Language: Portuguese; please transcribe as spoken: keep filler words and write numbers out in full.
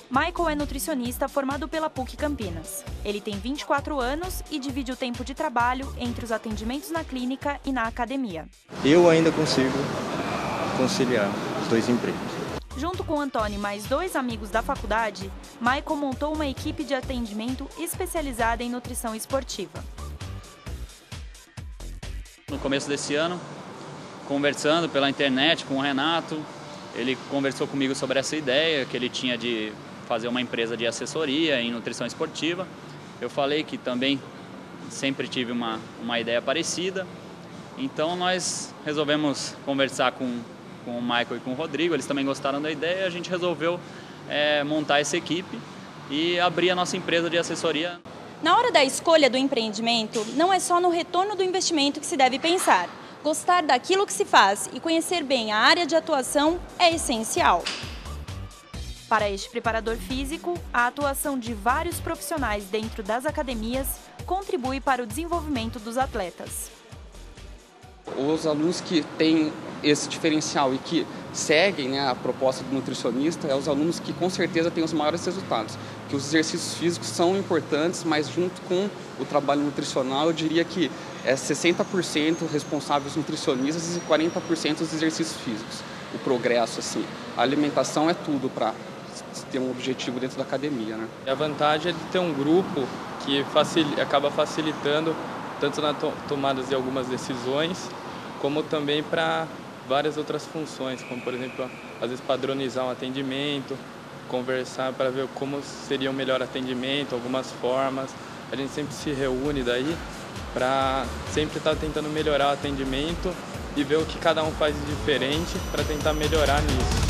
Michael é nutricionista formado pela P U C Campinas. Ele tem vinte e quatro anos e divide o tempo de trabalho entre os atendimentos na clínica e na academia. Eu ainda consigo conciliar os dois empregos. Junto com Antônio e mais dois amigos da faculdade, Michael montou uma equipe de atendimento especializada em nutrição esportiva. No começo desse ano, conversando pela internet com o Renato, ele conversou comigo sobre essa ideia que ele tinha de fazer uma empresa de assessoria em nutrição esportiva. Eu falei que também sempre tive uma, uma ideia parecida, então nós resolvemos conversar com, com o Michael e com o Rodrigo, eles também gostaram da ideia, a gente resolveu é, montar essa equipe e abrir a nossa empresa de assessoria. Na hora da escolha do empreendimento, não é só no retorno do investimento que se deve pensar. Gostar daquilo que se faz e conhecer bem a área de atuação é essencial. Para este preparador físico, a atuação de vários profissionais dentro das academias contribui para o desenvolvimento dos atletas. Os alunos que têm esse diferencial e que seguem, né, a proposta do nutricionista, é os alunos que com certeza têm os maiores resultados. Que os exercícios físicos são importantes, mas junto com o trabalho nutricional, eu diria que é sessenta por cento responsáveis nutricionistas e quarenta por cento os exercícios físicos. O progresso, assim, a alimentação é tudo para ter um objetivo dentro da academia, né? A vantagem é de ter um grupo que facil... acaba facilitando tanto na to... tomada de algumas decisões, como também para várias outras funções, como por exemplo, às vezes padronizar um atendimento, conversar para ver como seria o melhor atendimento, algumas formas. A gente sempre se reúne daí para sempre estar tentando melhorar o atendimento e ver o que cada um faz de diferente para tentar melhorar nisso.